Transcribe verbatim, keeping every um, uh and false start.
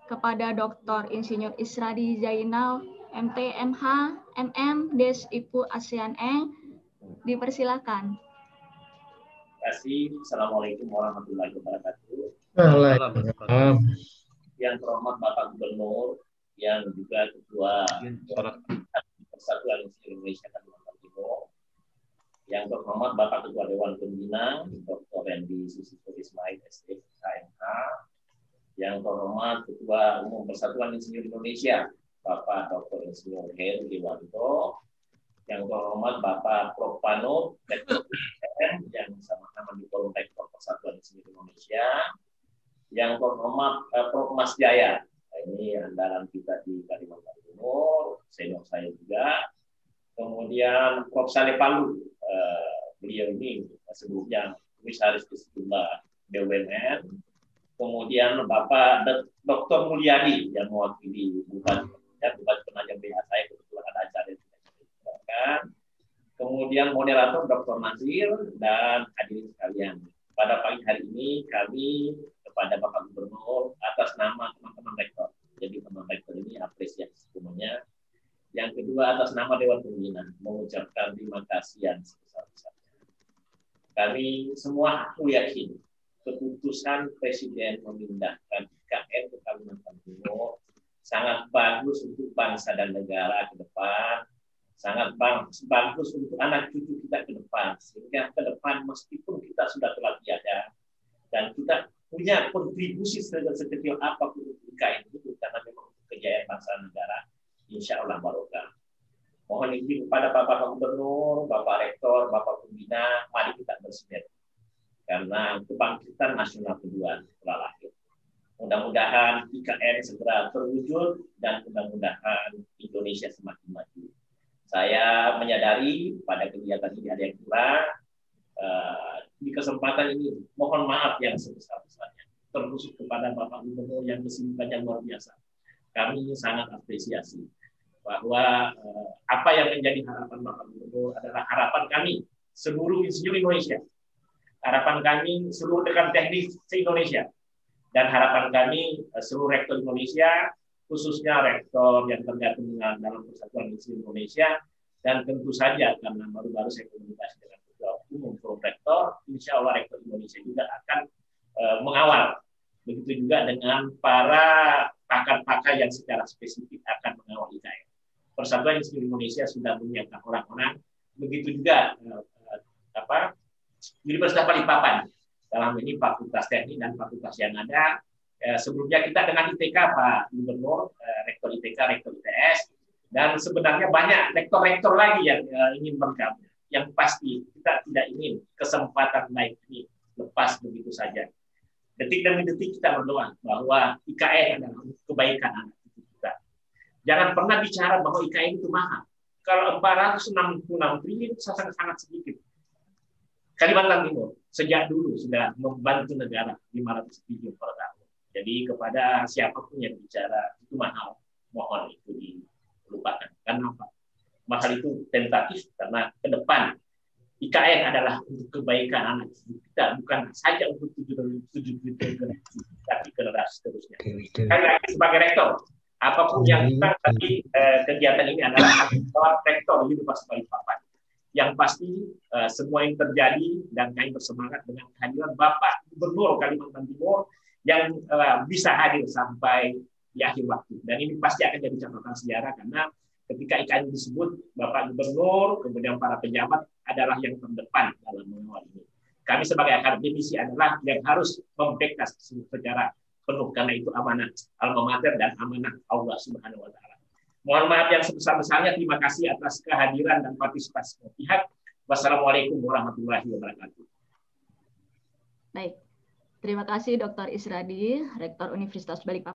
kepada Doktor Insinyur Isradi Zainal, M T, M H, M M, Des, Ipu, ASEAN Eng, dipersilakan. Terima kasih. Assalamualaikum warahmatullahi wabarakatuh. Waalaikumsalam. Yang terhormat Bapak Gubernur, yang juga Ketua Persatuan Indonesia Kalimantan Timur, yang terhormat Bapak Ketua Dewan Pembina, Doktor Randy Susilo Ismail, S D, K M H, yang terhormat Ketua Umum Persatuan Insinyur Indonesia, Bapak Doktor Insinyur Heru Dewanto, yang terhormat Bapak Prof Pano, Rektor U N, yang sama-sama di Forum Rektor Persatuan Insinyur Indonesia, yang terhormat uh, Prof Mas Jaya, nah, ini andalan kita di Kalimantan Timur, senior saya juga. Kemudian Prof Saleh Palu, uh, beliau ini sebelumnya komisaris di sejumlah B U M N. Kemudian Bapak Doktor Mulyadi yang mewakili Bupati, ya, Bupati Penajam B H saya, kebetulan ada acara yang tidak dilakukan. Kemudian moderator Doktor Nasir dan hadirin sekalian. Pada pagi hari ini kami kepada Bapak Gubernur atas nama teman-teman rektor. Jadi teman rektor ini apresiasi semuanya. Yang kedua atas nama Dewan Pembina mengucapkan terima kasih yang sebesar-besarnya. Kami semua aku yakin keputusan Presiden memindahkan I K N ke Kalimantan Timur sangat bagus untuk bangsa dan negara ke depan, sangat bagus untuk anak cucu kita ke depan, sehingga ke depan meskipun kita sudah telah tiada dan kita punya kontribusi sekecil apapun untuk I K N itu karena memang kejayaan bangsa dan negara, insya Allah barokah. Mohon izin kepada Bapak Gubernur, Bapak Rektor, Bapak Pembina, mari kita bersinergi karena kebangkitan nasional kedua telah lahir. Mudah-mudahan I K N segera terwujud dan mudah-mudahan Indonesia semakin maju. Saya menyadari pada kegiatan ini ada yang kurang. Uh, di kesempatan ini mohon maaf yang sebesar-besarnya, terkhusus kepada Bapak Gubernur yang kesibukannya luar biasa. Kami sangat apresiasi bahwa uh, apa yang menjadi harapan Bapak Gubernur adalah harapan kami seluruh insinyur Indonesia, harapan kami seluruh rekan teknik se-Indonesia, dan harapan kami uh, seluruh rektor Indonesia, khususnya rektor yang tergabung dengan dalam Persatuan Insinyur Indonesia, dan tentu saja karena baru-baru saya komunikasi dengan Ketua Umum Forum Rektor, insya Allah rektor Indonesia juga akan uh, mengawal. Begitu juga dengan para pakar-pakar yang secara spesifik akan mengawal I K N. Persatuan Insinyur Indonesia sudah menyiapkan orang-orang, begitu juga uh, uh, apa Universitas Balikpapan dalam ini fakultas teknik dan fakultas yang ada. Eh, sebelumnya kita dengan I T K Pak Gubernur, eh, rektor I T K, rektor I T S, dan sebenarnya banyak rektor-rektor lagi yang eh, ingin bergabung. Yang pasti kita tidak ingin kesempatan baik ini lepas begitu saja. Detik demi detik kita berdoa bahwa I K N adalah kebaikan anak kita. Jangan pernah bicara bahwa I K N itu mahal. Kalau empat ratus enam puluh enam triliun sangat-sangat sedikit. Kalimantan Timur sejak dulu sudah membantu negara lima ratus triliun per tahun. Jadi kepada siapapun yang bicara itu mahal, mohon itu dilupakan. Karena apa? Mahal itu tentatif karena ke depan I K N adalah untuk kebaikan anak kita, bukan saja untuk tujuh generasi, tapi generasi seterusnya. Sekali lagi sebagai rektor, apapun yang kita tadi eh, kegiatan ini adalah rektor Universitas Balikpapan. Yang pasti uh, semua yang terjadi dan kami bersemangat dengan kehadiran Bapak Gubernur Kalimantan Timur yang uh, bisa hadir sampai di akhir waktu. Dan ini pasti akan jadi catatan sejarah karena ketika I K N disebut Bapak Gubernur, kemudian para pejabat adalah yang terdepan dalam mengawal ini. Kami sebagai akademisi adalah yang harus membackup secara penuh karena itu amanah alma mater dan amanah Allah Subhanahu wa taala. Mohon maaf yang sebesar-besarnya. Terima kasih atas kehadiran dan partisipasi semua pihak. Wassalamualaikum warahmatullahi wabarakatuh. Baik, terima kasih Doktor Isradi, Rektor Universitas Balikpapan.